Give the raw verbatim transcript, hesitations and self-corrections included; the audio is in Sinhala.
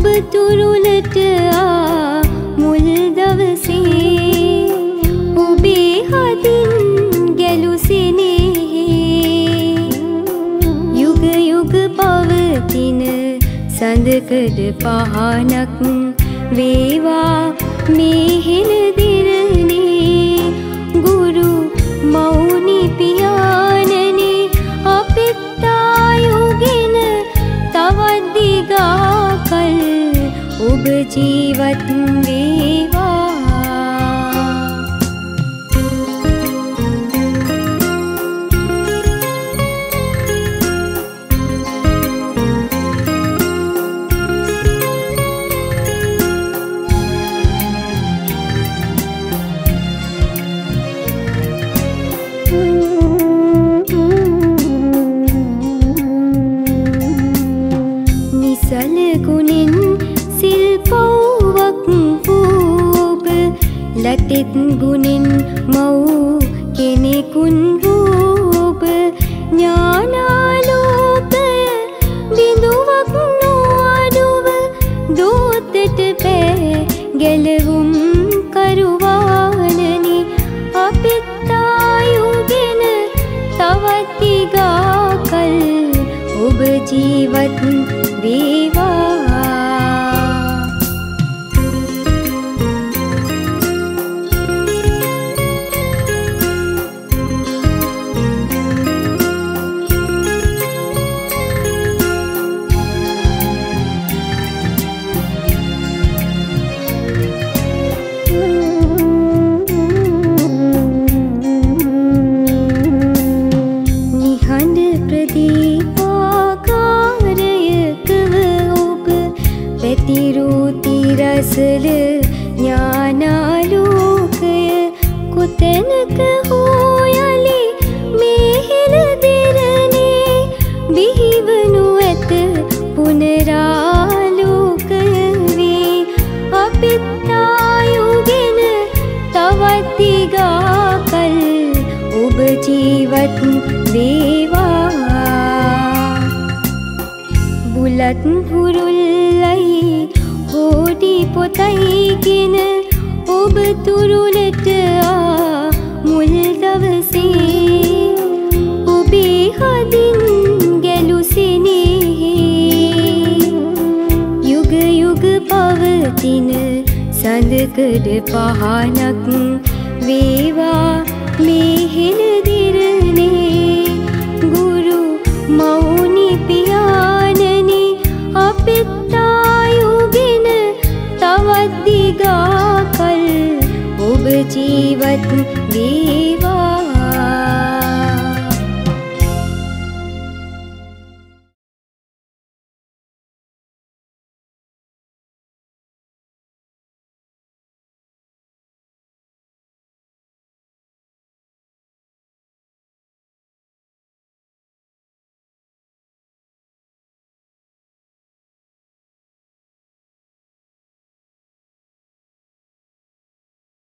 ඔබ තුරුලට ආ මුල් දවසේ ඔබේ හදින් ගැලුසිනේ යුග යුග පවතින සඳකඩ පහනක් වේවා මේ හෙළදිරනේ ගුරු මෞනි පියාණනි අපිත් ආයුගෙන තවත් දිගා කල් ඔබ ජීවත් වේවා ලතිත් ගුණෙන් මව් කෙනෙකුන් වූ ඥානාලෝකය බිඳුවක් නොඅඩුව දෝතට පෑ ගැලවුම් කරුවානනි අපිත් ආයුගෙන තවත් දිගා කල් ඔබ ජීවත් වේවා රසල ඥානාලෝකය කොතැනක හෝ යලි මේ හෙළදිරනේ බිහිවනු ඇත පුනරාලෝකය වේ අපිත් ආයුගෙන තවත් දිගා කල් ඔබ ජීවත් වේවා බුලත් හුරුල්ලයි හෝඩි පොතයිගෙන ඔබ තුරුලට ආ මුල් දවසේ ඔබේ හදින් ගැලුසිනේ යුග යුග පවතින සඳකඩ පහනක් වේවා මේ හෙළදිරනේ ගුරු මෞනි පියාණනි අපිත් ආයුගෙන තවත් දිගා කල් ඔබ ජීවත් වේවා